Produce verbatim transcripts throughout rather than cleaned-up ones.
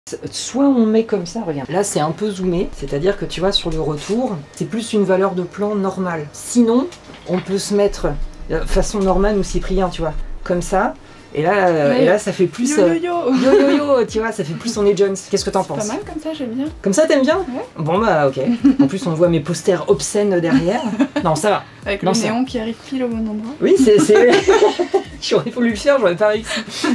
Soit on met comme ça, regarde. Là c'est un peu zoomé, c'est-à-dire que tu vois sur le retour, c'est plus une valeur de plan normale. Sinon, on peut se mettre euh, façon Norman ou Cyprien, tu vois, comme ça. Et là, euh, ouais. et là ça fait plus... Yo yo yo yo yo yo, tu vois, ça fait plus on est Jones. Qu'est-ce que t'en penses? Pas mal comme ça, j'aime bien. Comme ça t'aimes bien? Ouais. Bon bah ok. En plus on voit mes posters obscènes derrière. Non ça va. Avec non, le ça... néon qui arrive pile au bon endroit. Oui c'est... J'aurais voulu le faire, j'aurais pas réussi.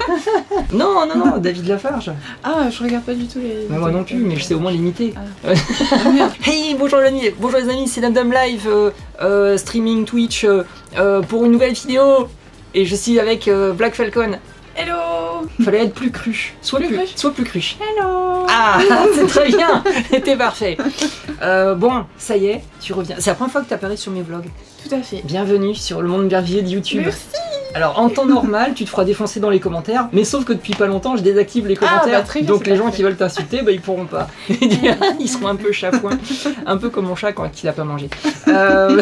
Non, non, non, David Lafarge. Ah, je regarde pas du tout les... Mais moi non plus, mais je sais au moins l'imiter. Ah. Hey, bonjour les amis, bonjour les amis, c'est Dum Live, euh, euh, streaming Twitch, euh, euh, pour une nouvelle vidéo. Et je suis avec euh, Black Falcon. Hello. Fallait être plus cru. Sois plus, plus, plus sois plus cru. Hello. Ah, c'est très bien. C'était parfait. Euh, bon, ça y est, tu reviens. C'est la première fois que tu apparais sur mes vlogs. Tout à fait. Bienvenue sur le monde merveilleux de YouTube. Merci. Alors en temps normal, tu te feras défoncer dans les commentaires, mais sauf que depuis pas longtemps, je désactive les commentaires, ah, bah, très bien, donc les parfait. gens qui veulent t'insulter, bah ils pourront pas. Ils seront un peu chafouins, un peu comme mon chat quand il a pas mangé. Euh...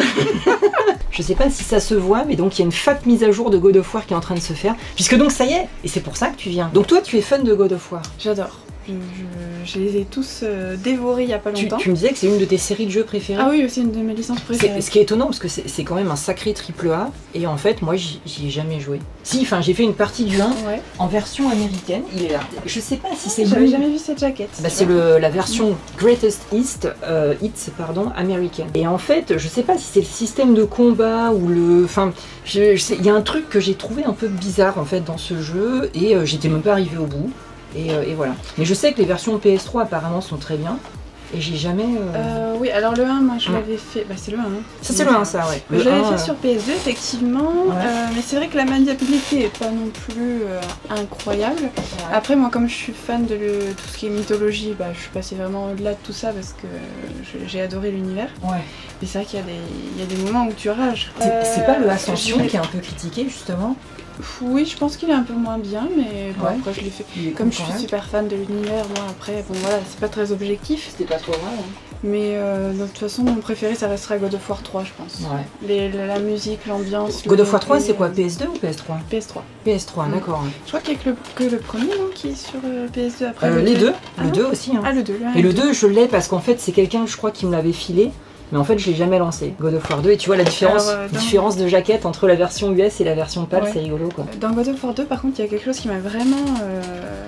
Je sais pas si ça se voit, mais donc il y a une fat mise à jour de God of War qui est en train de se faire, puisque donc ça y est, et c'est pour ça que tu viens. Donc toi, tu es fan de God of War? J'adore. Je, je, je les ai tous euh, dévorés il y a pas longtemps. Tu, tu me disais que c'est une de tes séries de jeux préférées? Ah oui, aussi une de mes licences préférées. Ce qui est étonnant parce que c'est quand même un sacré triple A et en fait moi j'y ai jamais joué. Si, enfin j'ai fait une partie du un ouais. en version américaine, il est là. Je sais pas si c'est... J'avais jamais vu cette jaquette. Bah, c'est la version Greatest East, euh, Hits pardon, américaine. Et en fait je sais pas si c'est le système de combat ou le... Enfin, il y a un truc que j'ai trouvé un peu bizarre en fait dans ce jeu et euh, j'étais même pas arrivé au bout. Et, euh, et voilà. Mais je sais que les versions P S trois apparemment sont très bien. Et j'ai jamais... Euh... Euh, oui, alors le un, moi je mmh. l'avais fait... Bah c'est le un. Hein. Ça c'est le un, ça, ouais. Je l'avais fait euh... sur P S deux, effectivement. Ouais. Euh, mais c'est vrai que la maniabilité est pas non plus euh, incroyable. Ouais. Après, moi, comme je suis fan de le, tout ce qui est mythologie, bah, je suis passée vraiment au-delà de tout ça parce que j'ai adoré l'univers. Ouais. Mais c'est vrai qu'il y, y a des moments où tu rages. C'est euh, pas le Ascension euh, qui est un peu critiqué, justement? Oui, je pense qu'il est un peu moins bien, mais bon, ouais. après je l'ai fait. Comme je suis même. super fan de l'univers, moi après, bon voilà, c'est pas très objectif. C'était pas trop grave. Hein. Mais euh, de toute façon, mon préféré, ça restera God of War trois, je pense. Ouais. Les, la, la musique, l'ambiance. God of War trois, c'est quoi? P S deux ou P S trois? P S trois. P S trois, mmh. D'accord. Je crois qu'il n'y a que le, que le premier, non, qui est sur euh, P S deux après. Euh, le les deux, ah, le deux aussi. Hein. Ah, le deux, le Et le deux, je l'ai parce qu'en fait, c'est quelqu'un, je crois, qui me l'avait filé. Mais en fait, je l'ai jamais lancé, God of War deux. Et tu vois la différence, Alors, euh, dans... différence de jaquette entre la version U S et la version PAL, ouais. C'est rigolo quoi. Dans God of War deux, par contre, il y a quelque chose qui m'a vraiment euh,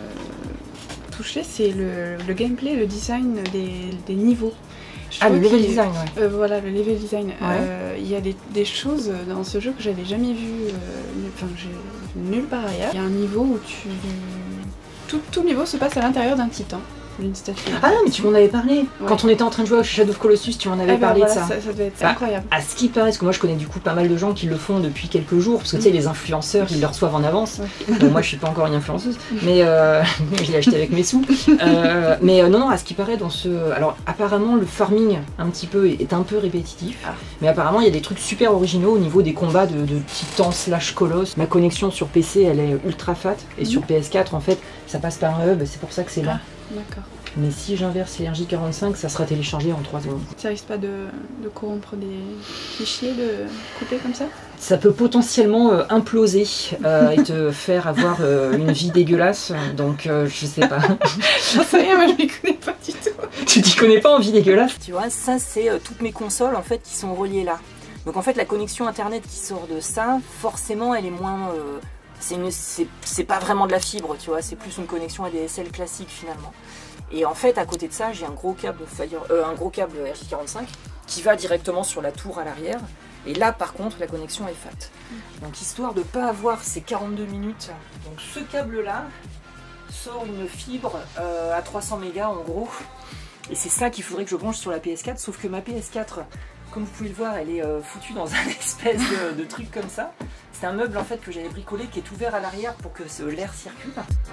touché, c'est le, le gameplay, le design des, des niveaux. Je ah, le level design, ouais. Euh, voilà, le level design. Il ouais. euh, y a des, des choses dans ce jeu que j'avais jamais vues, enfin, euh, nulle part ailleurs. Il y a un niveau où tu... Tout, tout le niveau se passe à l'intérieur d'un titan. Une statue. Ah non, mais tu m'en avais parlé. Ouais. Quand on était en train de jouer à Shadow of Colossus, tu m'en avais eh ben parlé voilà, de ça. ça. Ça devait être bah, incroyable. À ce qui paraît, parce que moi je connais du coup pas mal de gens qui le font depuis quelques jours, parce que mmh. tu sais, les influenceurs ils le reçoivent en avance. Ouais. Bon, moi je suis pas encore une influenceuse, mais euh, je l'ai acheté avec mes sous. Euh, mais euh, non, non, à ce qui paraît, dans ce. Alors apparemment, le farming un petit peu est un peu répétitif, ah. mais apparemment il y a des trucs super originaux au niveau des combats de, de titans slash colosses. Ma connexion sur P C elle est ultra fat, et mmh. sur P S quatre en fait ça passe par un hub, c'est pour ça que c'est là. Ah, d'accord. Mais si j'inverse les R J quarante-cinq, ça sera téléchargé en trois secondes. Ça risque pas de, de corrompre des fichiers, de couper comme ça? Ça peut potentiellement euh, imploser euh, et te faire avoir euh, une vie dégueulasse, donc euh, je sais pas. J'en sais rien, moi je m'y connais pas du tout. Tu t'y connais pas en vie dégueulasse? Tu vois, ça c'est euh, toutes mes consoles en fait qui sont reliées là. Donc en fait la connexion internet qui sort de ça, forcément elle est moins... Euh, c'est pas vraiment de la fibre, tu vois, c'est plus une connexion A D S L classique finalement. Et en fait, à côté de ça, j'ai un gros câble Fire, euh, un gros câble R J quarante-cinq qui va directement sur la tour à l'arrière. Et là, par contre, la connexion est fat. Donc, histoire de ne pas avoir ces quarante-deux minutes, donc ce câble-là sort une fibre euh, à trois cents mégas en gros. Et c'est ça qu'il faudrait que je branche sur la P S quatre, sauf que ma P S quatre, comme vous pouvez le voir, elle est euh, foutue dans un espèce de, de truc comme ça. C'est un meuble en fait que j'avais bricolé qui est ouvert à l'arrière pour que l'air circule.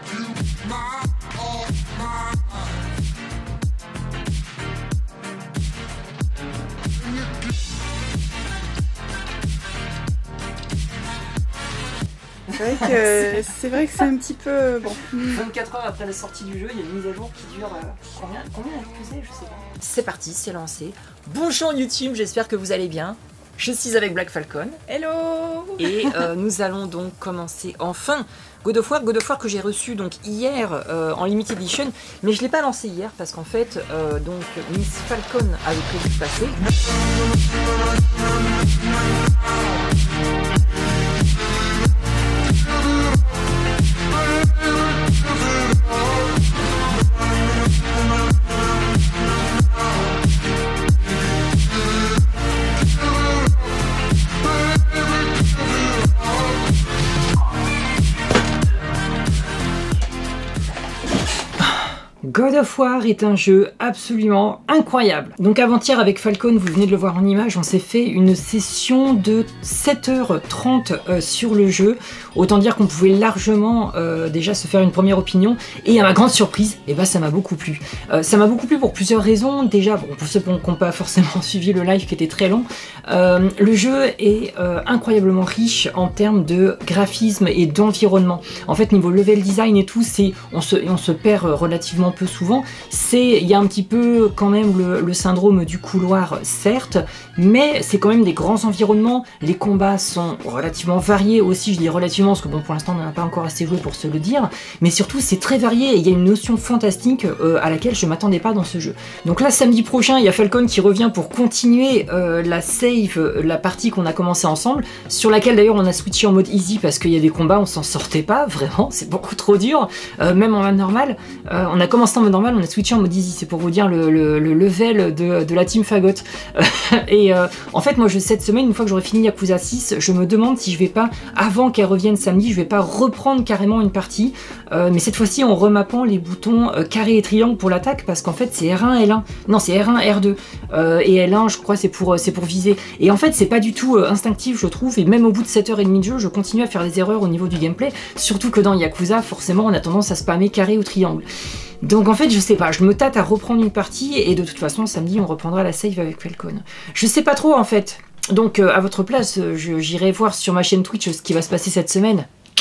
C'est vrai que c'est vrai que c'est un petit peu bon. vingt-quatre heures après la sortie du jeu, il y a une mise à jour qui dure euh, combien combien elle faisait, je sais pas. C'est parti, c'est lancé. Bonjour YouTube, j'espère que vous allez bien. Je suis avec Black Falcon. Hello. Et euh, nous allons donc commencer enfin God of War, God of War que j'ai reçu donc hier euh, en Limited Edition, mais je l'ai pas lancé hier parce qu'en fait, euh, donc Miss Falcon avait prévu de passer. God of War est un jeu absolument incroyable. Donc avant-hier avec Falcon, vous venez de le voir en image, on s'est fait une session de sept heures trente euh, sur le jeu. Autant dire qu'on pouvait largement euh, déjà se faire une première opinion. Et à ma grande surprise, eh ben, ça m'a beaucoup plu. Euh, ça m'a beaucoup plu pour plusieurs raisons. Déjà, bon, pour ceux qui n'ont pas forcément suivi le live qui était très long, euh, le jeu est euh, incroyablement riche en termes de graphisme et d'environnement. En fait, niveau level design et tout, c'est on se, on se perd relativement peu souvent. C'est, il y a un petit peu quand même le, le syndrome du couloir, certes, mais c'est quand même des grands environnements. Les combats sont relativement variés aussi, je dis relativement parce que bon, pour l'instant on n'en a pas encore assez joué pour se le dire, mais surtout c'est très varié et il y a une notion fantastique euh, à laquelle je m'attendais pas dans ce jeu. Donc là, samedi prochain, il y a Falcon qui revient pour continuer euh, la save, euh, la partie qu'on a commencé ensemble, sur laquelle d'ailleurs on a switché en mode easy parce qu'il y a des combats, on s'en sortait pas, vraiment, c'est beaucoup trop dur, euh, même en mode normal. Euh, on a commencé en mode normal, on a switché en mode easy, c'est pour vous dire le, le, le level de, de la team Fagot. Et euh, en fait, moi, je, cette semaine, une fois que j'aurai fini Yakuza six, je me demande si je vais pas, avant qu'elle revienne samedi, je vais pas reprendre carrément une partie, euh, mais cette fois-ci en remappant les boutons euh, carré et triangle pour l'attaque, parce qu'en fait, c'est R un, L un, non, c'est R un, R deux, euh, et L un, je crois, c'est pour, c'est pour viser. Et en fait, c'est pas du tout euh, instinctif, je trouve, et même au bout de sept heures trente de jeu, je continue à faire des erreurs au niveau du gameplay, surtout que dans Yakuza, forcément, on a tendance à spammer carré ou triangle. Donc en fait, je sais pas, je me tâte à reprendre une partie et de toute façon, samedi, on reprendra la save avec Falcon. Je sais pas trop en fait. Donc euh, à votre place, j'irai voir sur ma chaîne Twitch ce qui va se passer cette semaine.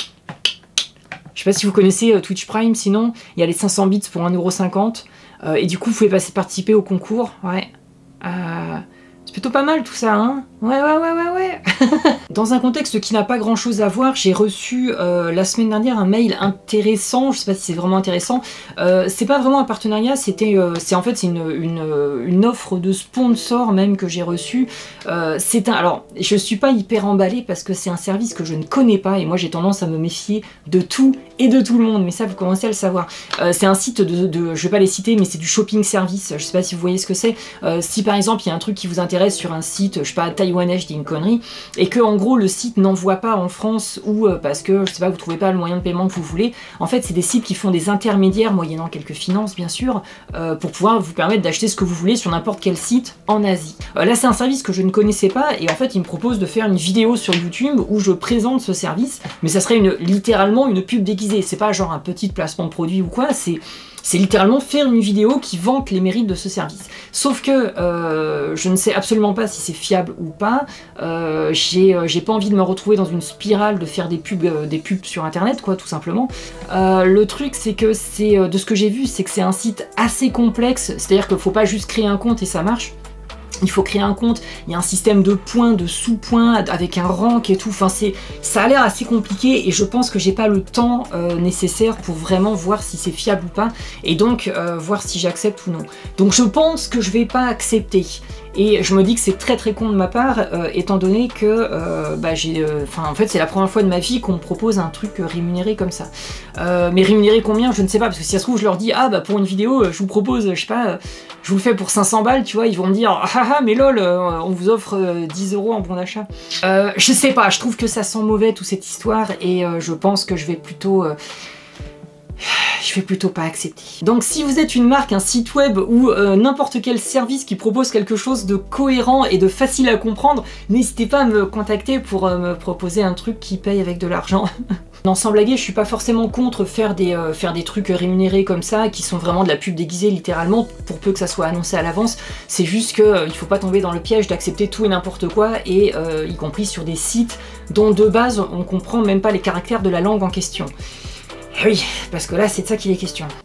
Je sais pas si vous connaissez euh, Twitch Prime, sinon, il y a les cinq cents bits pour un euro cinquante. Euh, et du coup, vous pouvez passer participer au concours. Ouais. Euh, c'est plutôt pas mal tout ça, hein? Ouais, ouais, ouais, ouais, ouais. Dans un contexte qui n'a pas grand chose à voir, j'ai reçu euh, la semaine dernière un mail intéressant, je sais pas si c'est vraiment intéressant, euh, c'est pas vraiment un partenariat, c'était, euh, c'est en fait c'est une, une, une offre de sponsor même que j'ai reçue. Euh, c'est un, alors je suis pas hyper emballée parce que c'est un service que je ne connais pas et moi j'ai tendance à me méfier de tout et de tout le monde, mais ça vous commencez à le savoir. Euh, c'est un site de, de, je vais pas les citer, mais c'est du shopping service, je sais pas si vous voyez ce que c'est. Euh, si par exemple il y a un truc qui vous intéresse sur un site, je sais pas, taïwanais, je dis une connerie, et que en gros le site n'envoie pas en France ou euh, parce que je sais pas, vous trouvez pas le moyen de paiement que vous voulez, en fait c'est des sites qui font des intermédiaires moyennant quelques finances bien sûr euh, pour pouvoir vous permettre d'acheter ce que vous voulez sur n'importe quel site en Asie. Euh, là c'est un service que je ne connaissais pas et en fait il me propose de faire une vidéo sur YouTube où je présente ce service, mais ça serait une, littéralement une pub déguisée, c'est pas genre un petit placement de produit ou quoi, c'est c'est littéralement faire une vidéo qui vante les mérites de ce service. Sauf que euh, je ne sais absolument pas si c'est fiable ou pas. Euh, j'ai euh, j'ai pas envie de me retrouver dans une spirale de faire des pubs, euh, des pubs sur internet, quoi, tout simplement. Euh, le truc, c'est que c'est euh, de ce que j'ai vu, c'est que c'est un site assez complexe. C'est-à-dire qu'il faut pas juste créer un compte et ça marche. Il faut créer un compte, il y a un système de points, de sous-points, avec un rank et tout, enfin c'est, ça a l'air assez compliqué et je pense que j'ai pas le temps euh, nécessaire pour vraiment voir si c'est fiable ou pas et donc euh, voir si j'accepte ou non. Donc je pense que je vais pas accepter. Et je me dis que c'est très très con de ma part, euh, étant donné que euh, bah, j'ai, enfin euh, en fait c'est la première fois de ma vie qu'on me propose un truc rémunéré comme ça. Euh, mais rémunéré combien, je ne sais pas, parce que si ça se trouve je leur dis ah bah pour une vidéo je vous propose, je sais pas, je vous le fais pour cinq cents balles, tu vois, ils vont me dire ah ah mais lol, euh, on vous offre euh, dix euros en bon d'achat. Euh, je sais pas, je trouve que ça sent mauvais toute cette histoire et euh, je pense que je vais plutôt... Euh, je vais plutôt pas accepter. Donc si vous êtes une marque, un site web ou euh, n'importe quel service qui propose quelque chose de cohérent et de facile à comprendre, n'hésitez pas à me contacter pour euh, me proposer un truc qui paye avec de l'argent. Non, sans blaguer, je suis pas forcément contre faire des, euh, faire des trucs rémunérés comme ça, qui sont vraiment de la pub déguisée littéralement, pour peu que ça soit annoncé à l'avance. C'est juste qu'il euh, faut pas tomber dans le piège d'accepter tout et n'importe quoi, et euh, y compris sur des sites dont de base on comprend même pas les caractères de la langue en question. Oui, parce que là c'est de ça qu'il est question.